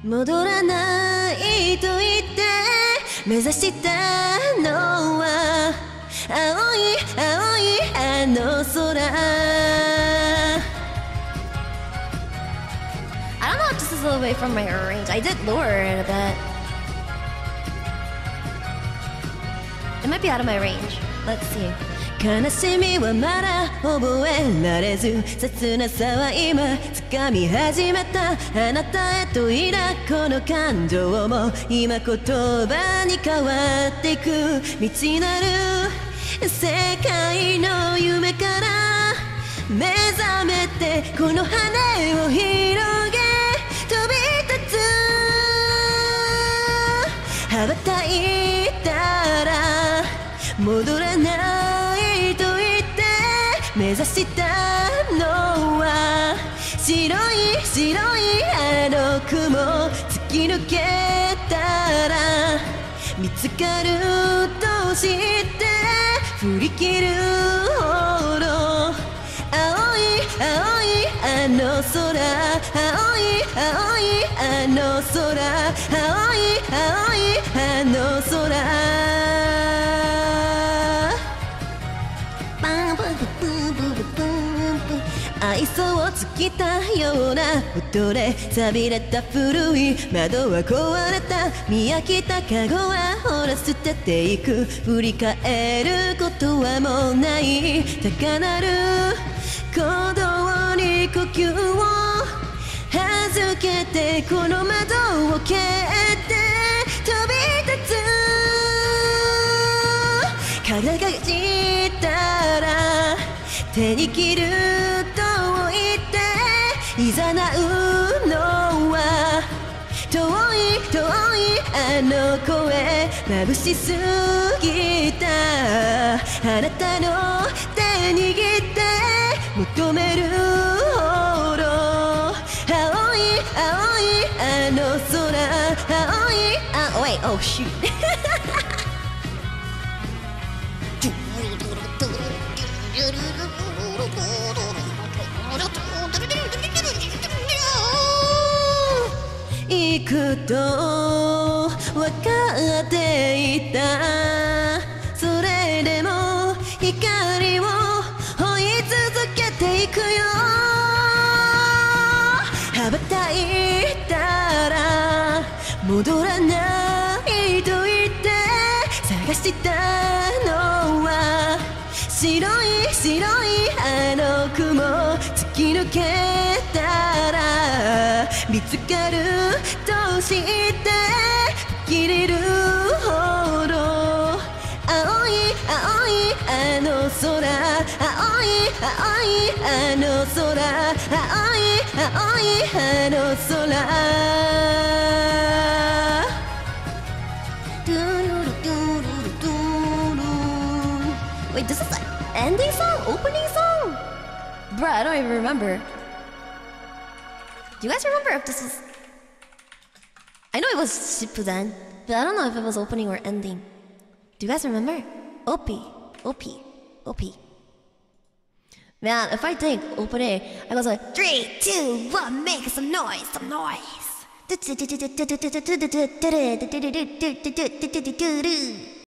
戻らないと言って目指したのは青い青いあの空。 I don't know if this is away from my range. I did lower it a bit. It might be out of my range. Let's see. 悲しみはまだ覚えられず、切なさは今掴み始めた。あなたへと抱くこの感情も今言葉に変わっていく。未知なる世界の夢から目覚めてこの羽を広げ飛び立つ。羽ばたいたら戻らないと言って目指したのは白い白いあの雲。突き抜けたら見つかると知って振り切るほど青い青いあの空。青い青いあの空。青い青いあの空。愛想を尽きたような音で錆びれた古い窓は壊れた。見飽きたカゴはほら捨てていく。振り返ることはもうない。高鳴る鼓動に呼吸を預けてこの窓を蹴って飛び立つ。輝かしたら手に切ると言っていざなうのは遠い遠いあの声。眩しすぎたあなたの手握って求めるほど青い青いあの空。青いあ、wait, oh shoot. 行くと分かっていた。それでも光を追い続けていくよ。羽ばたいたら戻らないと言って探したのは白い白いあの雲。突き抜けたら見つかると知って吹き入れるほど青い青いあの空。青い青いあの空。青い青いあの空。Wait, this is the ending song? Opening song? Bruh, I don't even remember. Do you guys remember if this was... I know it was Shippuden, but I don't know if it was opening or ending. Do you guys remember? OP, OP, OP. Man, if I think opening, I goes like 3, 2, 1, make some noise, some noise.